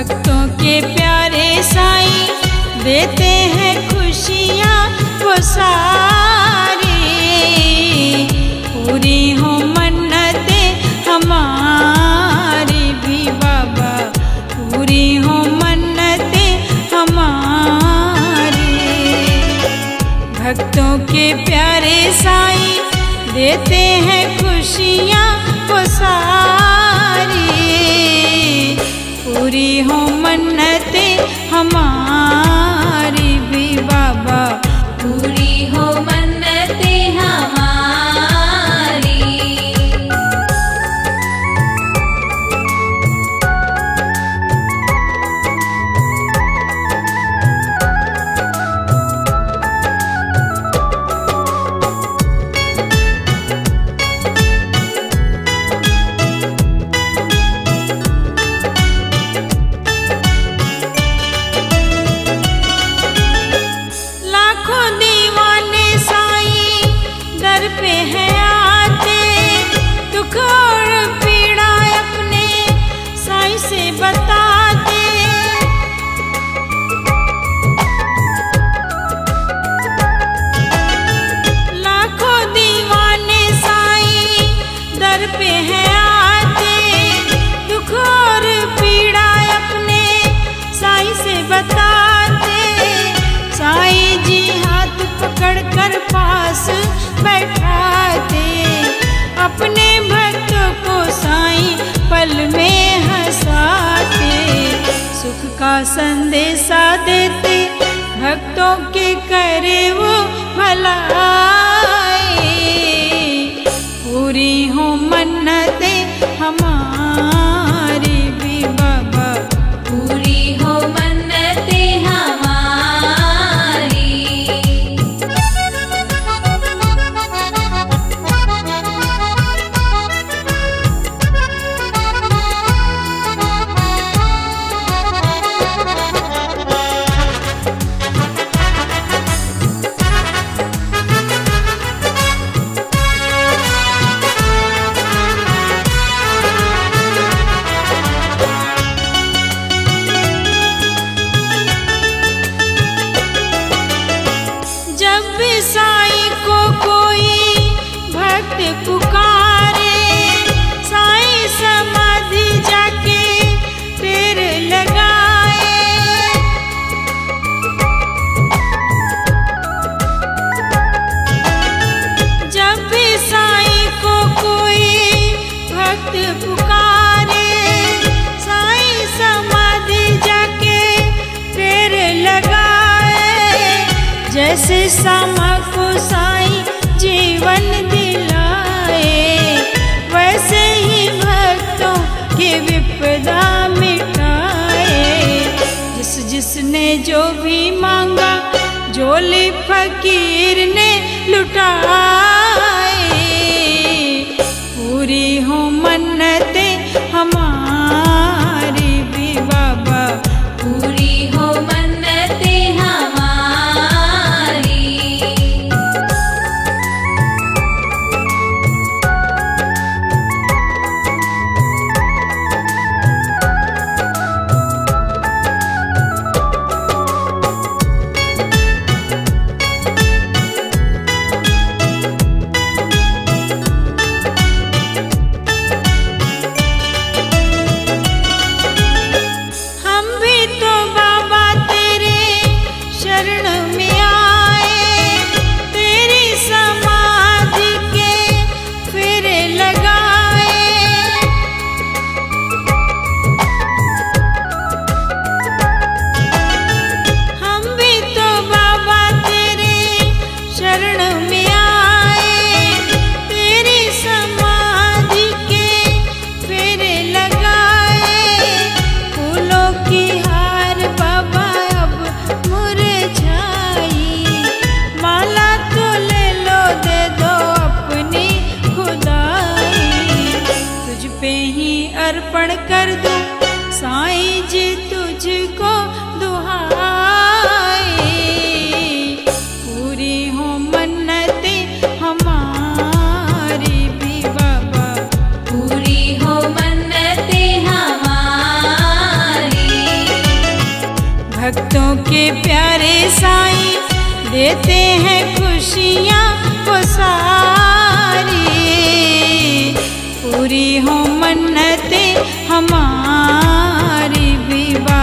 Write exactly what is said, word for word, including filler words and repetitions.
भक्तों के प्यारे साईं देते हैं खुशियाँ वो सारी, पूरी हो मन्नतें हमारी भी बाबा, पूरी हो मन्नतें हमारी। भक्तों के प्यारे साईं देते हैं खुशियाँ वो सारी, पूरी हो मन्नतें हमारी भी बाबा, पूरी हो मन्नतें हमारी। कर पास बैठाते अपने भक्तों को साईं पल में हंसाते, सुख का संदेशा देते भक्तों के करे वो भलाई, पूरी हो मन्नतें हमारी भी बाबा, पूरी हो मन्नतें हमारी। साईं को कोई भक्त पुकारे, साईं समाधि जाके पैर लगाए, जब भी साईं को कोई भक्त पुकारे, साईं समाधि जाके पैर लगाए, जैसे सामा को साईं जीवन दिलाए, वैसे ही भक्तों की विपदा मिटाए। जिस जिसने जो भी मांगा झोली फकीर ने लुटाए, पूरी हो मन्नतें हमारी भी बाबा, पूरी हो मन्नतें हमारी। अर्पण कर दूं साईं जी तुझको दुहाई, पूरी हो मन्नतें हमारी भी बाबा, पूरी हो मन्नतें हमारी। के प्यारे साईं देते हैं खुशियाँ वो सारी। पूरी हो मन्नतें हमारी भी बारी।